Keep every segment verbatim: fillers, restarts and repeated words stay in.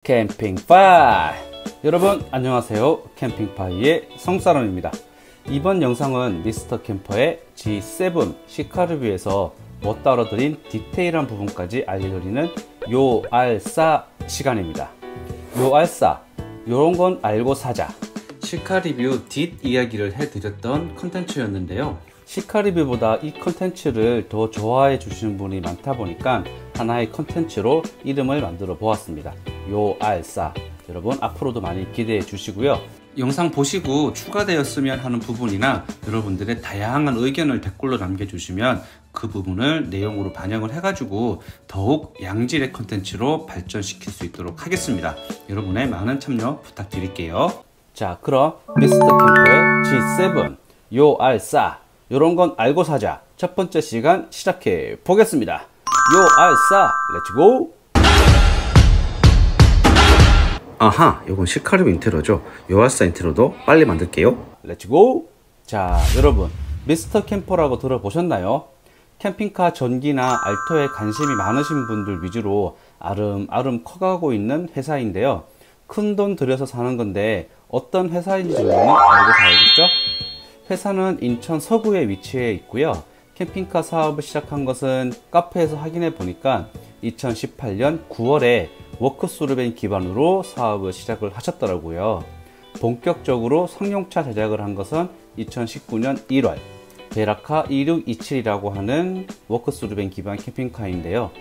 캠핑파이! 여러분 안녕하세요. 캠핑파이의 성사람입니다. 이번 영상은 미스터 캠퍼의 지 세븐 시카 리뷰에서 못 다뤄드린 디테일한 부분까지 알려드리는 요알싸 시간입니다. 요알싸, 요런 건 알고 사자. 시카 리뷰 뒷 이야기를 해드렸던 컨텐츠였는데요. 시카 리뷰보다 이 컨텐츠를 더 좋아해 주시는 분이 많다 보니까 하나의 컨텐츠로 이름을 만들어 보았습니다. 요알싸. 여러분 앞으로도 많이 기대해 주시고요. 영상 보시고 추가되었으면 하는 부분이나 여러분들의 다양한 의견을 댓글로 남겨주시면 그 부분을 내용으로 반영을 해가지고 더욱 양질의 컨텐츠로 발전시킬 수 있도록 하겠습니다. 여러분의 많은 참여 부탁드릴게요. 자, 그럼 미스터 캠퍼의 지 세븐 요알싸, 요런 건 알고 사자 첫 번째 시간 시작해 보겠습니다. 요알싸, 렛츠고! 아하, 요건 시카 리뷰 인트로죠. 요알싸 인트로도 빨리 만들게요. 렛츠고! 자, 여러분 미스터 캠퍼라고 들어보셨나요? 캠핑카 전기나 알토에 관심이 많으신 분들 위주로 아름아름 커가고 있는 회사인데요. 큰 돈 들여서 사는 건데 어떤 회사인지 알고 사야겠죠? 회사는 인천 서구에 위치해 있고요. 캠핑카 사업을 시작한 것은 카페에서 확인해 보니까 이천십팔 년 구월에 워크스루벤 기반으로 사업을 시작을 하셨더라고요. 본격적으로 상용차 제작을 한 것은 이천십구 년 일월 베라카 이육이칠이라고 하는 워크스루벤 기반 캠핑카인데요.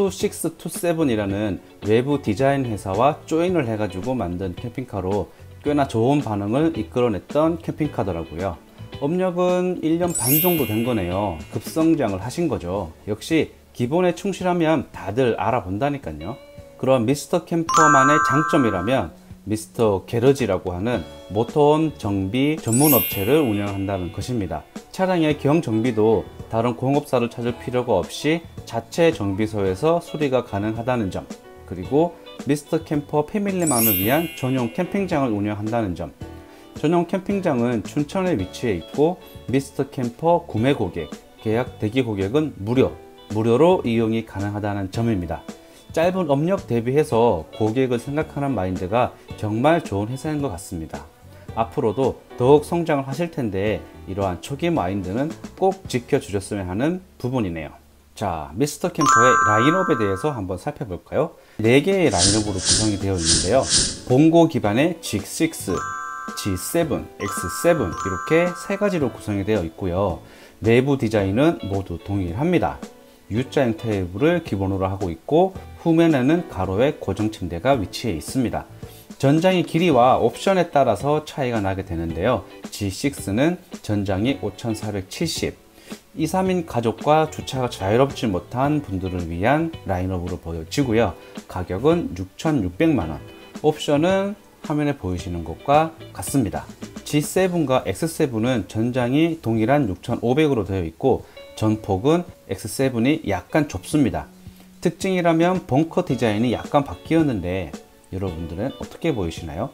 이육이칠이라는 외부 디자인 회사와 조인을 해가지고 만든 캠핑카로 꽤나 좋은 반응을 이끌어냈던 캠핑카더라고요. 업력은 일 년 반 정도 된 거네요. 급성장을 하신 거죠. 역시 기본에 충실하면 다들 알아본다니까요. 그럼 미스터 캠퍼만의 장점이라면 미스터 게러지라고 하는 모터홈 정비 전문 업체를 운영한다는 것입니다. 차량의 경정비도 다른 공업사를 찾을 필요가 없이 자체 정비소에서 수리가 가능하다는 점, 그리고 미스터 캠퍼 패밀리만을 위한 전용 캠핑장을 운영한다는 점. 전용 캠핑장은 춘천에 위치해 있고 미스터 캠퍼 구매 고객, 계약 대기 고객은 무료, 무료로 이용이 가능하다는 점입니다. 짧은 업력 대비해서 고객을 생각하는 마인드가 정말 좋은 회사인 것 같습니다. 앞으로도 더욱 성장을 하실 텐데 이러한 초기 마인드는 꼭 지켜주셨으면 하는 부분이네요. 자, 미스터 캠퍼의 라인업에 대해서 한번 살펴볼까요? 네 개의 라인업으로 구성이 되어 있는데요. 봉고 기반의 지 식스, 지 세븐, 엑스 세븐 이렇게 세 가지로 구성이 되어 있고요. 내부 디자인은 모두 동일합니다. U자 테이블을 기본으로 하고 있고 후면에는 가로의 고정 침대가 위치해 있습니다. 전장의 길이와 옵션에 따라서 차이가 나게 되는데요. 지 식스는 전장이 오천사백칠십, 이, 삼 인 가족과 주차가 자유롭지 못한 분들을 위한 라인업으로 보여지고요. 가격은 육천육백만 원, 옵션은 화면에 보이시는 것과 같습니다. 지 세븐과 엑스 세븐은 전장이 동일한 육천오백으로 되어 있고 전폭은 엑스 세븐이 약간 좁습니다. 특징이라면 벙커 디자인이 약간 바뀌었는데 여러분들은 어떻게 보이시나요?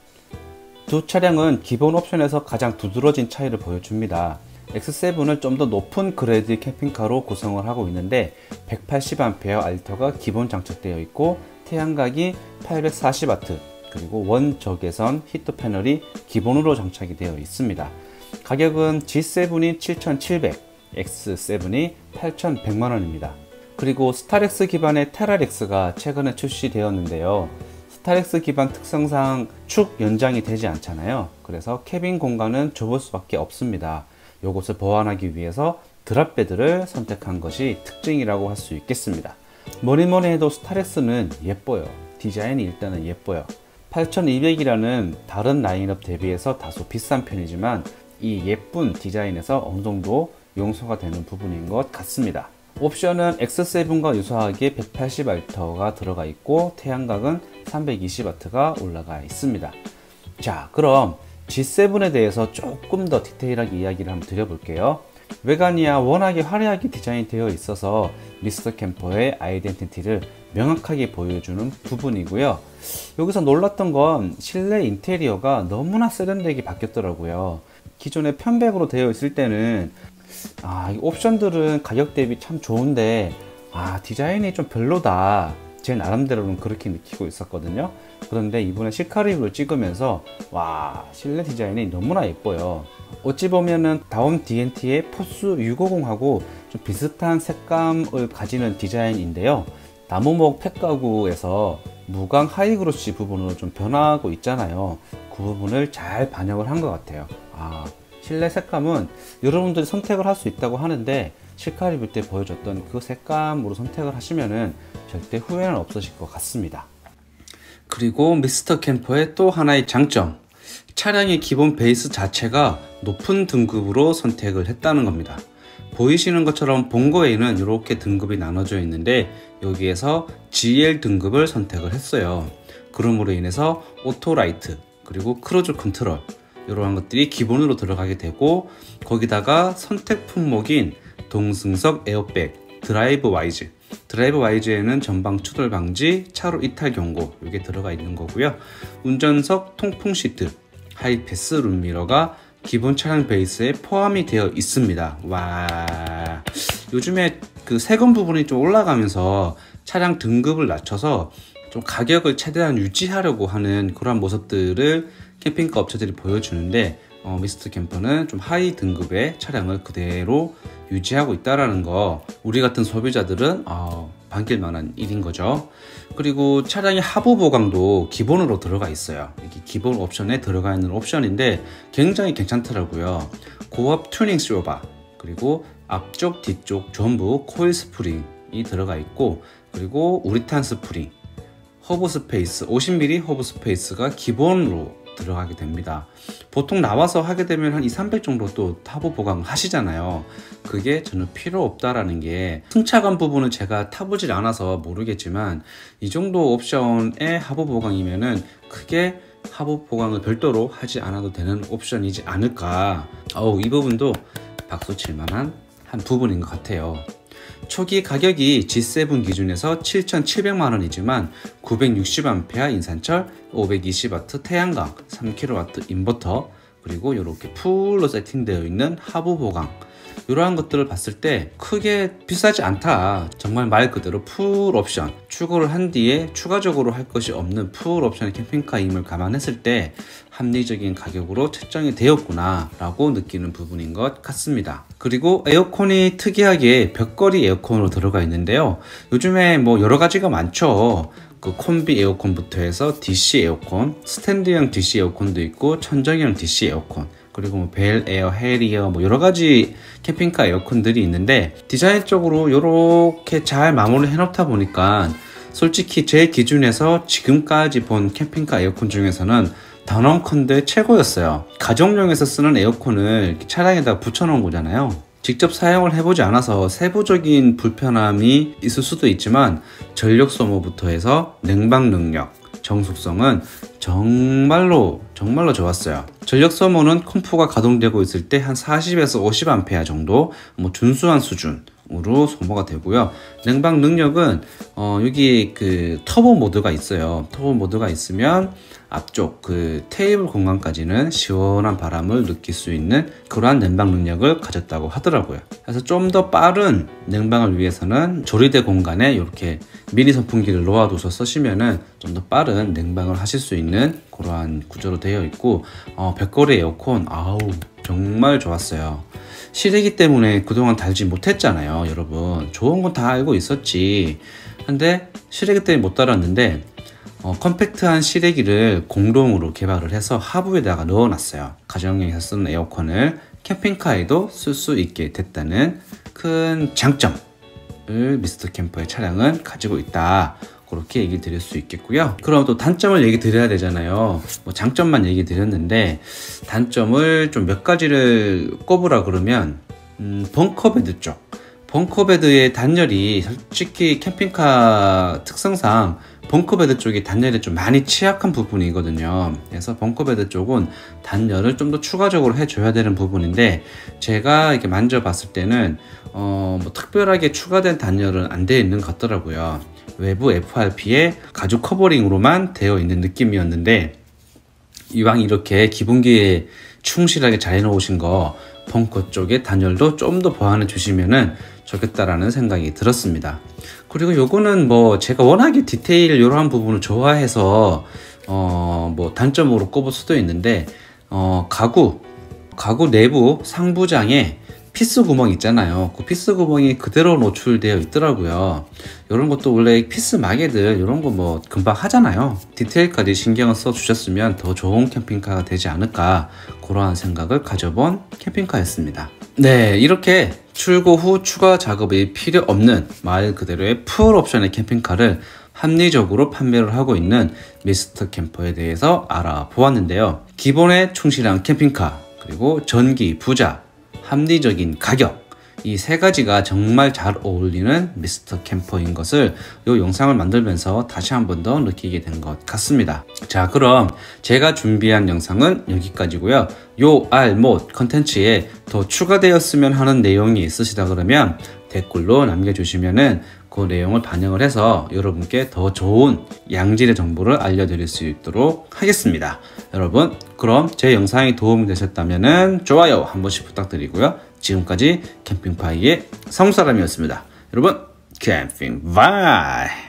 두 차량은 기본 옵션에서 가장 두드러진 차이를 보여줍니다. 엑스 세븐은 좀 더 높은 그레이드 캠핑카로 구성을 하고 있는데 백팔십 앰페어 알터가 기본 장착되어 있고 태양각이 팔백사십 와트 그리고 원적외선 히트 패널이 기본으로 장착이 되어 있습니다. 가격은 지 세븐이 칠천칠백, 엑스 세븐이 팔천백만 원입니다. 그리고 스타렉스 기반의 테라렉스가 최근에 출시되었는데요. 스타렉스 기반 특성상 축 연장이 되지 않잖아요. 그래서 캐빈 공간은 좁을 수밖에 없습니다. 이것을 보완하기 위해서 드랍베드를 선택한 것이 특징이라고 할 수 있겠습니다. 뭐니뭐니 해도 스타렉스는 예뻐요. 디자인이 일단은 예뻐요. 팔천이백이라는 다른 라인업 대비해서 다소 비싼 편이지만 이 예쁜 디자인에서 어느 정도 용서가 되는 부분인 것 같습니다. 옵션은 엑스 세븐과 유사하게 백팔십 와트가 들어가 있고 태양각은 삼백이십 와트가 올라가 있습니다. 자, 그럼 지 세븐에 대해서 조금 더 디테일하게 이야기를 한번 드려볼게요. 외관이야 워낙에 화려하게 디자인이 되어 있어서 미스터 캠퍼의 아이덴티티를 명확하게 보여주는 부분이고요. 여기서 놀랐던 건 실내 인테리어가 너무나 세련되게 바뀌었더라고요. 기존에 편백으로 되어 있을 때는 아, 이 옵션들은 가격 대비 참 좋은데 아, 디자인이 좀 별로다, 제 나름대로는 그렇게 느끼고 있었거든요. 그런데 이번에 실카 리뷰를 찍으면서 와, 실내 디자인이 너무나 예뻐요. 어찌 보면은 다움 디엔티의 포스 육오공하고 좀 비슷한 색감을 가지는 디자인인데요. 나무목 팩가구에서 무광 하이그로시 부분으로 좀 변하고 있잖아요. 그 부분을 잘 반영을 한 것 같아요. 아, 실내 색감은 여러분들이 선택을 할 수 있다고 하는데 실카 리뷰 때 보여줬던 그 색감으로 선택을 하시면은 절대 후회는 없으실 것 같습니다. 그리고 미스터 캠퍼의 또 하나의 장점, 차량의 기본 베이스 자체가 높은 등급으로 선택을 했다는 겁니다. 보이시는 것처럼 본거에는 이렇게 등급이 나눠져 있는데 여기에서 지엘 등급을 선택을 했어요. 그러므로 인해서 오토라이트 그리고 크루즈 컨트롤 이러한 것들이 기본으로 들어가게 되고, 거기다가 선택 품목인 동승석 에어백, 드라이브 와이즈 드라이브 와이즈에는 전방 추돌 방지, 차로 이탈 경고 이게 들어가 있는 거고요. 운전석 통풍 시트, 하이패스 룸미러가 기본 차량 베이스에 포함이 되어 있습니다. 와, 요즘에 그 세금 부분이 좀 올라가면서 차량 등급을 낮춰서 좀 가격을 최대한 유지하려고 하는 그런 모습들을 캠핑카 업체들이 보여주는데, 어, 미스터 캠퍼는 좀 하이 등급의 차량을 그대로 유지하고 있다는 거, 우리 같은 소비자들은 어, 반길 만한 일인 거죠. 그리고 차량의 하부 보강도 기본으로 들어가 있어요. 이게 기본 옵션에 들어가 있는 옵션인데 굉장히 괜찮더라고요. 고압 튜닝 쇼바, 그리고 앞쪽 뒤쪽 전부 코일 스프링이 들어가 있고, 그리고 우리탄 스프링, 허브 스페이스 오십 밀리미터 허브 스페이스가 기본으로 들어가게 됩니다. 보통 나와서 하게 되면 한 이삼백 정도 또 하부 보강 하시잖아요. 그게 전혀 필요 없다라는 게, 승차감 부분은 제가 타보질 않아서 모르겠지만 이 정도 옵션의 하부 보강이면은 크게 하부 보강을 별도로 하지 않아도 되는 옵션이지 않을까. 어우, 이 부분도 박수 칠만한 한 부분인 것 같아요. 초기 가격이 지 세븐 기준에서 칠천칠백만 원이지만 구백육십 암페어 인산철, 오백이십 와트 태양광, 삼 킬로와트 인버터, 그리고 이렇게 풀로 세팅되어 있는 하부 보강, 이러한 것들을 봤을 때 크게 비싸지 않다. 정말 말 그대로 풀 옵션, 추구를 한 뒤에 추가적으로 할 것이 없는 풀 옵션의 캠핑카임을 감안했을 때 합리적인 가격으로 책정이 되었구나 라고 느끼는 부분인 것 같습니다. 그리고 에어컨이 특이하게 벽걸이 에어컨으로 들어가 있는데요. 요즘에 뭐 여러 가지가 많죠. 그 콤비 에어컨부터 해서 디씨 에어컨, 스탠드형 디씨 에어컨도 있고 천정형 디씨 에어컨, 그리고 뭐 벨 에어, 해리어, 뭐 여러 가지 캠핑카 에어컨들이 있는데, 디자인적으로 이렇게 잘 마무리 해놓다 보니까 솔직히 제 기준에서 지금까지 본 캠핑카 에어컨 중에서는 단언컨대 최고였어요. 가정용에서 쓰는 에어컨을 차량에다 붙여놓은 거잖아요. 직접 사용을 해보지 않아서 세부적인 불편함이 있을 수도 있지만 전력 소모부터 해서 냉방 능력, 정숙성은 정말로 정말로 좋았어요. 전력 소모는 컴프가 가동되고 있을 때 한 사십에서 오십 암페어 정도, 뭐 준수한 수준으로 소모가 되고요. 냉방 능력은 어, 여기 그 터보 모드가 있어요. 터보 모드가 있으면 앞쪽 그 테이블 공간까지는 시원한 바람을 느낄 수 있는 그러한 냉방 능력을 가졌다고 하더라고요. 그래서 좀 더 빠른 냉방을 위해서는 조리대 공간에 이렇게 미니 선풍기를 놓아둬서 쓰시면은 좀 더 빠른 냉방을 하실 수 있는 그러한 구조로 되어 있고, 어, 벽걸이 에어컨 아우 정말 좋았어요. 실외기 때문에 그동안 달지 못했잖아요. 여러분, 좋은 건 다 알고 있었지. 근데 실외기 때문에 못 달았는데 어, 컴팩트한 실외기를 공동으로 개발을 해서 하부에다가 넣어놨어요. 가정용에서 쓰는 에어컨을 캠핑카에도 쓸 수 있게 됐다는 큰 장점을 미스터 캠퍼의 차량은 가지고 있다. 그렇게 얘기 드릴 수 있겠고요. 그럼 또 단점을 얘기 드려야 되잖아요. 뭐 장점만 얘기 드렸는데 단점을 좀 몇 가지를 꼽으라 그러면 음, 벙커베드 쪽. 벙커베드의 단열이 솔직히 캠핑카 특성상 벙커베드 쪽이 단열이 좀 많이 취약한 부분이거든요. 그래서 벙커베드 쪽은 단열을 좀 더 추가적으로 해줘야 되는 부분인데, 제가 이렇게 만져봤을 때는 어, 뭐 특별하게 추가된 단열은 안 되어 있는 것 같더라고요. 외부 에프알피에 가죽 커버링으로만 되어 있는 느낌이었는데, 이왕 이렇게 기본기에 충실하게 잘 해놓으신 거 벙커 쪽에 단열도 좀 더 보완해 주시면은 좋겠다라는 생각이 들었습니다. 그리고 요거는 뭐 제가 워낙에 디테일 이러한 부분을 좋아해서 어 뭐 단점으로 꼽을 수도 있는데, 어 가구 가구 내부 상부장에 피스 구멍 있잖아요. 그 피스 구멍이 그대로 노출되어 있더라고요. 이런 것도 원래 피스 마개들 이런 거 뭐 금방 하잖아요. 디테일까지 신경을 써 주셨으면 더 좋은 캠핑카가 되지 않을까, 그러한 생각을 가져본 캠핑카였습니다. 네, 이렇게 출고 후 추가 작업이 필요 없는 말 그대로의 풀 옵션의 캠핑카를 합리적으로 판매를 하고 있는 미스터 캠퍼에 대해서 알아보았는데요. 기본에 충실한 캠핑카, 그리고 전기, 부자, 합리적인 가격, 이 세 가지가 정말 잘 어울리는 미스터 캠퍼인 것을 이 영상을 만들면서 다시 한 번 더 느끼게 된 것 같습니다. 자, 그럼 제가 준비한 영상은 여기까지고요. 요 알못 컨텐츠에 더 추가되었으면 하는 내용이 있으시다 그러면 댓글로 남겨주시면은 그 내용을 반영을 해서 여러분께 더 좋은 양질의 정보를 알려드릴 수 있도록 하겠습니다. 여러분, 그럼 제 영상이 도움이 되셨다면 좋아요 한 번씩 부탁드리고요. 지금까지 캠핑파이의 성사람이었습니다. 여러분, 캠핑 바이!